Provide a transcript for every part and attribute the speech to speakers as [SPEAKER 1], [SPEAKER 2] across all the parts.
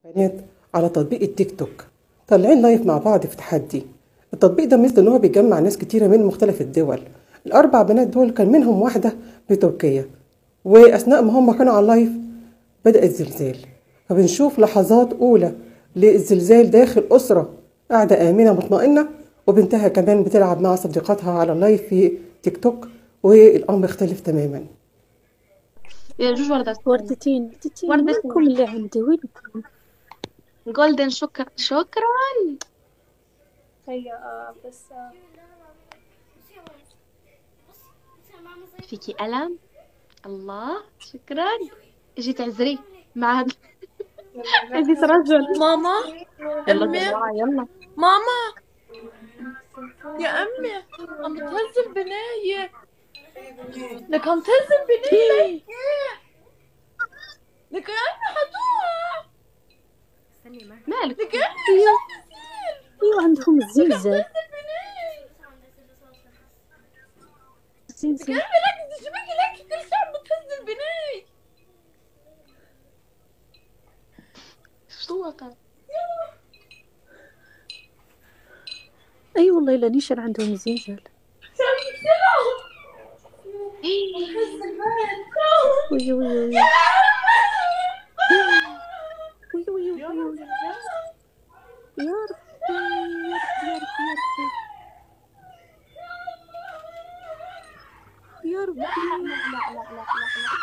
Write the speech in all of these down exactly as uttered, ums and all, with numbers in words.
[SPEAKER 1] بنات على تطبيق التيك توك طالعين لايف مع بعض في تحدي. التطبيق ده ميزته ان هو بيجمع ناس كتيرة من مختلف الدول. الاربع بنات دول كان منهم واحدة بتركيا، واثناء ما هم كانوا على اللايف بدأ الزلزال. فبنشوف لحظات اولى للزلزال داخل اسرة قاعدة امنة مطمئنة، وبنتها كمان بتلعب مع صديقاتها على اللايف في تيك توك، والامر اختلف تماما.
[SPEAKER 2] يا جوج وردات ثانية.
[SPEAKER 3] وردتين وردتين
[SPEAKER 2] وردتين
[SPEAKER 3] وينكم اللي عندي وينكم؟
[SPEAKER 2] جولدن. شكرا شكرا.
[SPEAKER 3] هيا آه بس آه.
[SPEAKER 2] فيكي قلم. الله شكرا. اجي تعزري مع هاد هادي رجل.
[SPEAKER 4] ماما،
[SPEAKER 2] يلا
[SPEAKER 4] أمي،
[SPEAKER 2] دلوعة يلا.
[SPEAKER 4] ماما، يا أمي، عم تهز البناية. لك عم تهز البناية لك لك يا أمي حتوها.
[SPEAKER 2] مالك؟
[SPEAKER 4] لك يا أمي
[SPEAKER 3] ايوه
[SPEAKER 4] شو عم بيصير؟
[SPEAKER 3] ايوه عندهم
[SPEAKER 4] لك عم
[SPEAKER 3] الزلزال.
[SPEAKER 4] تهز البناية. لك يا
[SPEAKER 3] الزلزال.
[SPEAKER 4] أمي لك بدي شبكي لك كل شيء عم بتهز البناية.
[SPEAKER 2] شو وقع؟
[SPEAKER 3] اي والله لا نيشان عندهم زلزال.
[SPEAKER 4] شو عم بيصير؟ عم تهز البيت.
[SPEAKER 3] وي وي وي
[SPEAKER 4] يا
[SPEAKER 3] وي وي وي
[SPEAKER 4] أمي.
[SPEAKER 3] وي. يا ربي يا ربي يا ربي يا ربي يا
[SPEAKER 2] لا
[SPEAKER 3] ربي.
[SPEAKER 2] لا لا لا لا لا لا.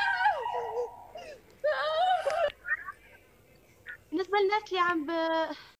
[SPEAKER 2] بالنسبة للناس اللي عم ب...